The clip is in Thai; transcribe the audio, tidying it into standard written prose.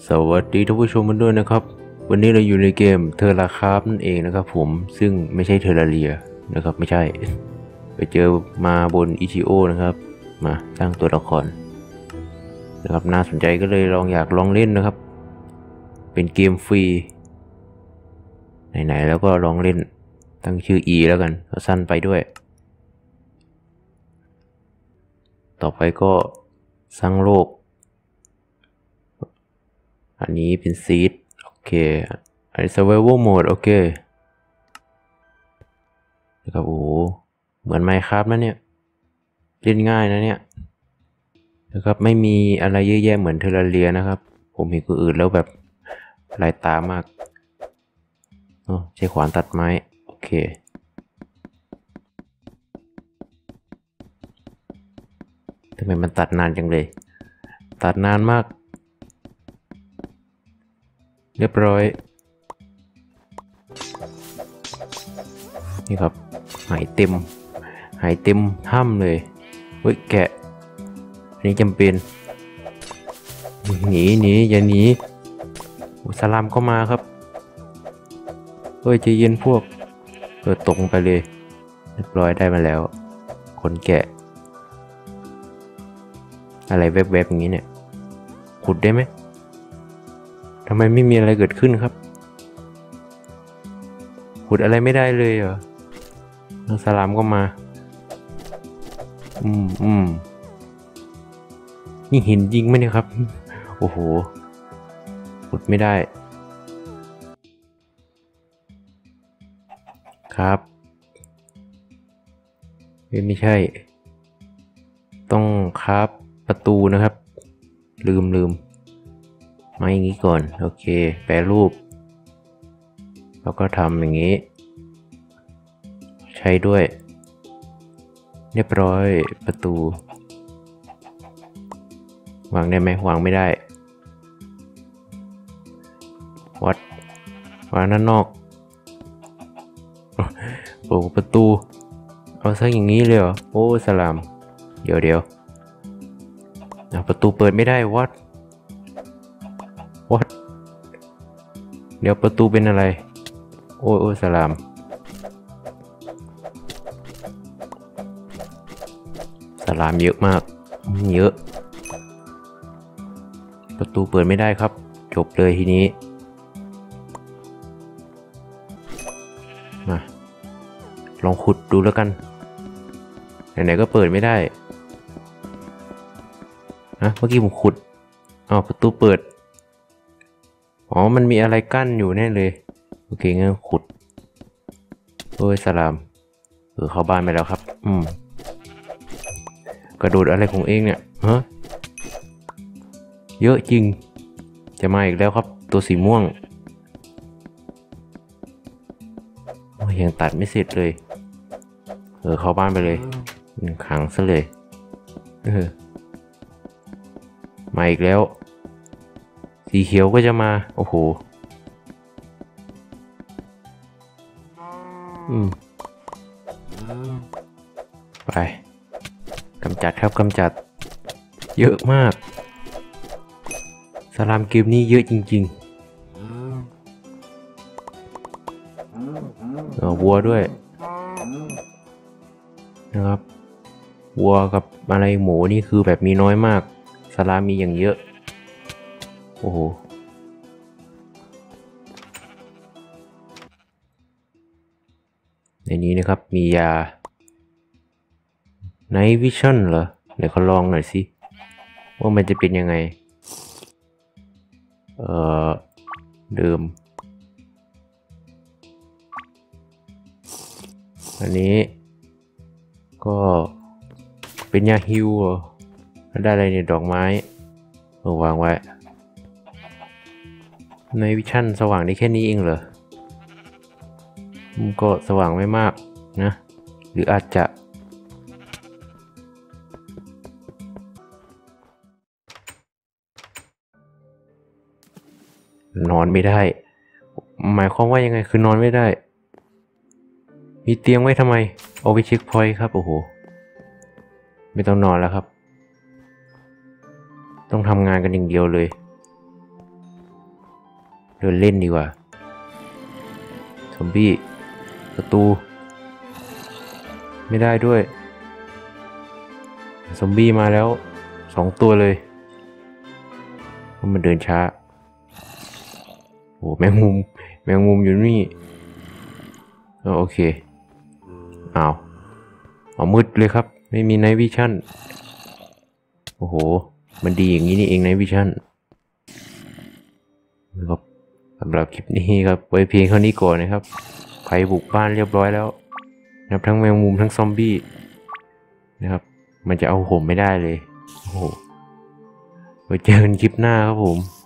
สวัสดีท่านผู้ชมกันด้วยนะครับวันนี้เราอยู่ในเกมเทอร์ราคราฟนั่นเองนะครับผมซึ่งไม่ใช่เทอร์ราเรียนะครับไม่ใช่ไปเจอมาบนอิชิโอนะครับมาสร้างตัวละครนะครับน่าสนใจก็เลยอยากลองเล่นนะครับเป็นเกมฟรีไหนๆแล้วก็ลองเล่นตั้งชื่อ E แล้วกันสั้นไปด้วยต่อไปก็สร้างโลกอันนี้เป็นซีดโอเคอันนี้ survival mode โอเคนะครับโอ้โหเหมือน Minecraft นะเนี่ยเล่นง่ายนะเนี่ยนะครับไม่มีอะไรเยอะแยะเหมือนเทอร์ราเรียนะครับผมเห็นคนอื่นแล้วแบบลายตามากใช้ขวานตัดไม้โอเคทำไมมันตัดนานจังเลยตัดนานมากเรียบร้อยนี่ครับหายเต็มถ้ำเลยเฮ้ยแกะอันนี้จำเป็นหนีอย่าหนีสลามก็มาครับเฮ้ยใจเย็นพวกตกไปเลยเรียบร้อยได้มาแล้วคนแกะอะไรแวบๆอย่างนี้เนี่ยขุดได้ไหมทำไมไม่มีอะไรเกิดขึ้นครับขุดอะไรไม่ได้เลยเหรอสลามก็มานี่หินจริงไหมเนี่ยครับโอ้โหขุดไม่ได้ครับไม่ใช่ต้องคราฟประตูนะครับลืมมาอย่างนี้ก่อนโอเคแปรรูปแล้วก็ทำอย่างนี้ใช้ด้วยเรียบร้อยประตูวางได้ไหมวางไม่ได้วัดวางด้านนอกโอ้ประตูเอาซะอย่างนี้เลยเหรอโอ้สลามเดี๋ยวประตูเปิดไม่ได้วัดเดี๋ยวประตูเป็นอะไรโอ้สลามเยอะมากเยอะประตูเปิดไม่ได้ครับจบเลยทีนี้มาลองขุดดูแล้วกันไหนๆก็เปิดไม่ได้เมื่อกี้ผมขุดประตูเปิดมันมีอะไรกั้นอยู่แน่เลยโอเคงั้นขุดโอ้ยสลามเข้าบ้านไปแล้วครับกระโดดอะไรของเองเนี่ยเยอะจริงจะมาอีกแล้วครับตัวสีม่วงยังตัดไม่เสร็จเลยเข้าบ้านไปเลยขังซะเลยมาอีกแล้วสีเขียวก็จะมาโอ้โหไปกำจัดครับกำจัดเยอะมากสลามเกมนี้เยอะจริงๆวัวด้วยนะครับวัวกับอะไรหมูนี่คือแบบมีน้อยมากสลามมีอย่างเยอะโอ้โหในนี้นะครับมียาNight Vision เหรอเดี๋ยวเขาลองหน่อยสิว่ามันจะเป็นยังไงเดิมอันนี้ก็เป็นยาฮิวได้อะไรเนี่ยดอกไม้วางไว้ในวิชั่นสว่างได้แค่นี้เองเหรอก็สว่างไม่มากนะหรืออาจจะนอนไม่ได้หมายความว่ายังไงคือนอนไม่ได้มีเตียงไว้ทำไมเอาไปเช็คพอยต์ครับโอ้โหไม่ต้องนอนแล้วครับต้องทำงานกันอย่างเดียวเลยดินเล่นดีกว่าซอมบี้ประตูไม่ได้ด้วยซอมบี้มาแล้ว2 ตัวเลยมันเดินช้าโอ้แมงมุมอยู่นี่โอเคอ้าวมืดเลยครับไม่มีไนท์วิชั่นโอ้โหมันดีอย่างนี้นี่เองไนท์วิชั่นครับสำหรับคลิปนี้ครับไว้เพียงเท่านี้ก่อนนะครับภัยบุกบ้านเรียบร้อยแล้วนับทั้งแมงมุมทั้งซอมบี้นะครับมันจะเอาผมไม่ได้เลยโอ้โหไว้เจอกันคลิปหน้าครับผม